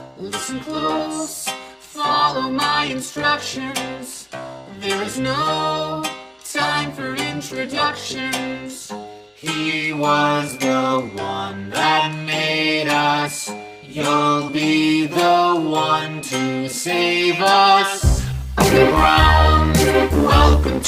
Listen close, follow my instructions. There is no time for introductions. He was the one that made us. You'll be the one to save us. Underground, welcome